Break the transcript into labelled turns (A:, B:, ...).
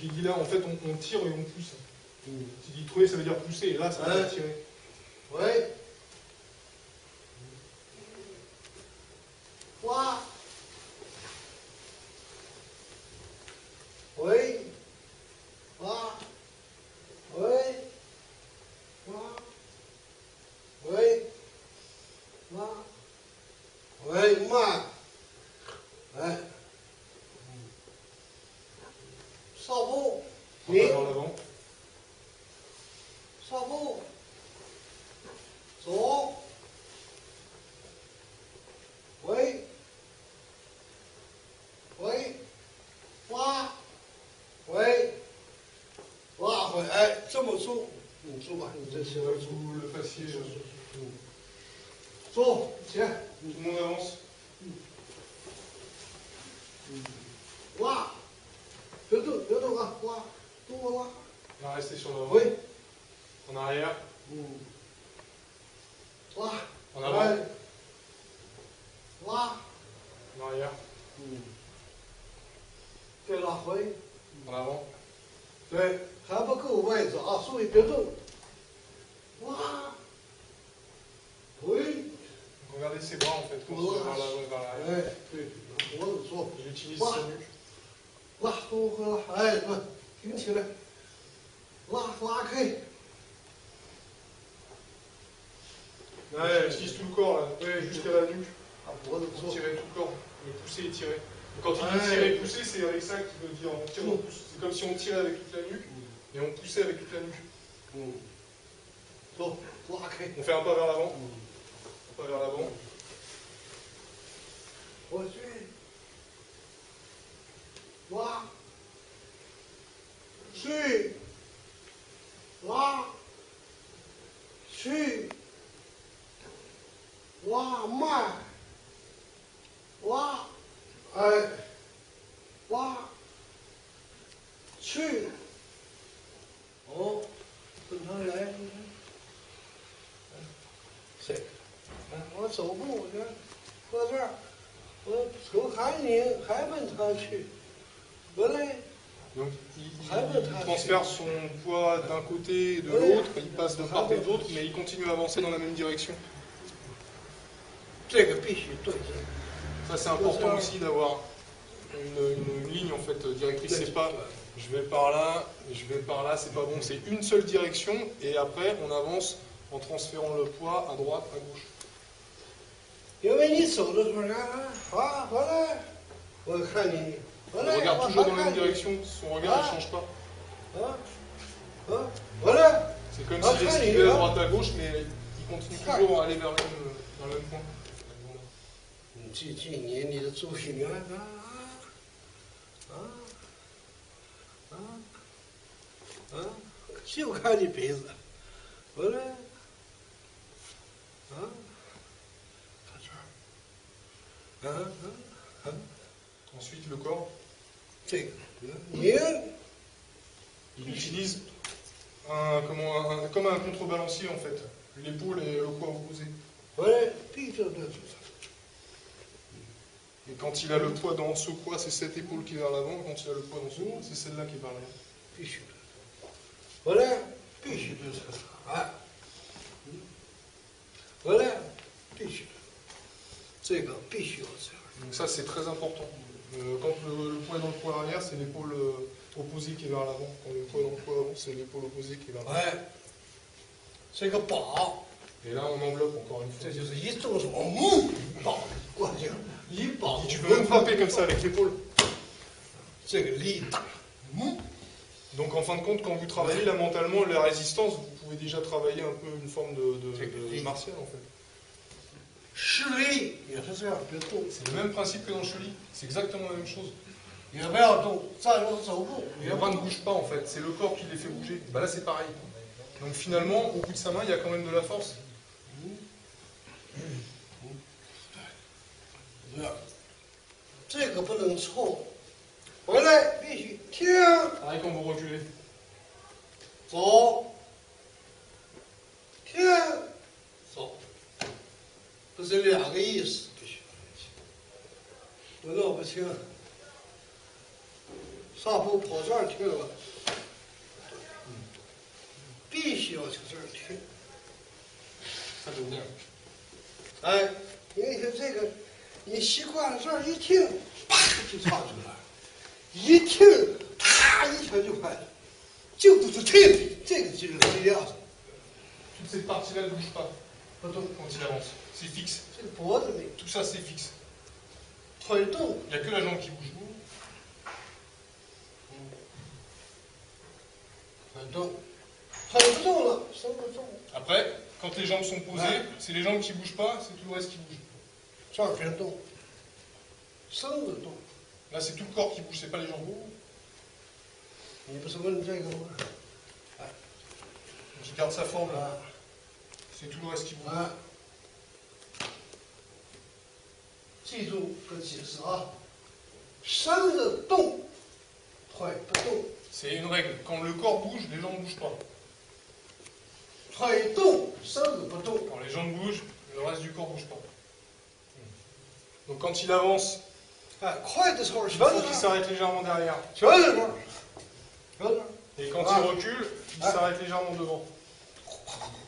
A: il dit là, en fait, on tire et on pousse. Tu dis trouver, ça veut dire pousser, et là, ça veut dire tirer.
B: Oui. Quoi? Oui. Quoi? Oui. Quoi? Oui. Quoi? Oui, moi. Hein? Ça vaut.
A: On va vers l'avant.
B: Ça vaut.左。喂。喂。挖。喂。挖回来，这么做，你做吧，你这些人做。
A: Sous le faciès.
B: 做，前。
A: Tout le monde avance.
B: 挖。别动，别动啊！挖，多挖。
A: On va rester sur l'avant.
B: Oui.
A: En arrière.
B: Là.
A: En avant.
B: Là.
A: En arrière.
B: 再拉回。
A: En avant.
B: 对，还不够位置啊，所以别动。哇。回。
A: Regardez ses bras en fait, continuez vers l'avant et vers l'arrière.
B: 哎，对，脖子做。
A: Il utilise sa nuque.
B: 拉，多回来，哎，对，挺起来。拉开。
A: Ouais, utilise tout le corps là, jusqu'à la nuque.
B: 啊，脖子做。
A: Tirer tout le corps, et pousser et tirer. Quand il dit tirer et pousser, c'est avec ça qu'il veut dire on tire, on pousse. C'est comme si on tirait avec toute la nuque, et on poussait avec toute la nuque. On fait un pas vers l'avant. Un pas vers l'avant.
B: 我去。拉。去。拉。去。 挖慢，挖，哎，挖，去，哦，跟他来，你看，这个，我走步，我这搁这儿，我手喊你，还问他去，回来。
A: Donc il transfère son poids d'un côté et de l'autre, il passe de part et d'autre, mais il continue à avancer dans la même direction. Ça c'est important aussi d'avoir une ligne en fait directrice, c'est pas je vais par là, je vais par là, c'est pas bon, c'est une seule direction et après on avance en transférant le poids à droite, à gauche. Il regarde toujours dans la même direction, son regard ne change pas. C'est comme s'il esquivait à droite à gauche, mais il continue toujours à aller vers le même point.
B: 这年你的作品员就看你鼻子，回来，看这儿，
A: Ensuite le corps.
B: 这个
A: il utilise comme un contrebalancier en fait, l'épaule et le poids opposé. Et quand il a le poids dans ce poids, c'est cette épaule qui est vers l'avant. Quand il a le poids dans ce poids, c'est celle-là qui est vers l'arrière.
B: Voilà.
A: Donc ça c'est très important. Quand le poids est dans le poids arrière, c'est l'épaule opposée qui est vers l'avant. Quand le poids est dans le poids avant, c'est l'épaule opposée qui est vers l'avant. Et là on enveloppe encore une fois. Tu peux même frapper comme ça avec l'épaule. Donc en fin de compte, quand vous travaillez là mentalement la résistance, vous pouvez déjà travailler un peu une forme de martial en fait. C'est le même principe que dans le Shuli, c'est exactement la même chose. Les bras ne bougent pas en fait, c'est le corps qui les fait bouger. Bah là c'est pareil. Donc finalement, au bout de sa main, il y a quand même de la force. Pareil quand vous reculez.
B: 上坡跑这儿去了，必须要从这儿去。
A: Ça veut dire.
B: 哎，你看这个，你习惯了这儿一听，啪就唱出来了，一听，啪一下就快了，就不是这个就是这样子。
A: Toute cette partie-là ne bouge pas
B: 不动，
A: quand il avance. C'est fixe.
B: 这个脖子没，
A: Tout ça, c'est fixe.
B: 腿动，
A: Il n'y a que la jambe qui bouge.
B: 腿动，腿不动了，身不动。
A: Après, quand les jambes sont posées,
B: Ouais.
A: c'est les jambes qui ne bougent pas, c'est tout le reste qui bouge.
B: 这儿别动，身子动。
A: Là, c'est tout le corps qui bouge, c'est pas les jambes.
B: 你不是问这个吗？
A: Qui garde sa forme, là.
B: 啊
A: C'est tout le reste qui bouge.
B: 啊！记住个解释啊，身子动，腿不动。
A: C'est une règle. Quand le corps bouge, les jambes ne bougent pas.
B: 腿动，身子不动。
A: Quand les jambes bougent, le reste du corps ne bouge pas. Donc quand il avance,
B: 哎，快的时候
A: il
B: 全
A: faut
B: 在
A: qu'il
B: 这儿，
A: s'arrête légèrement derrière.
B: 全在这儿，全在这儿。
A: Et quand
B: Ah.
A: il recule, il
B: Ah.
A: s'arrête légèrement devant.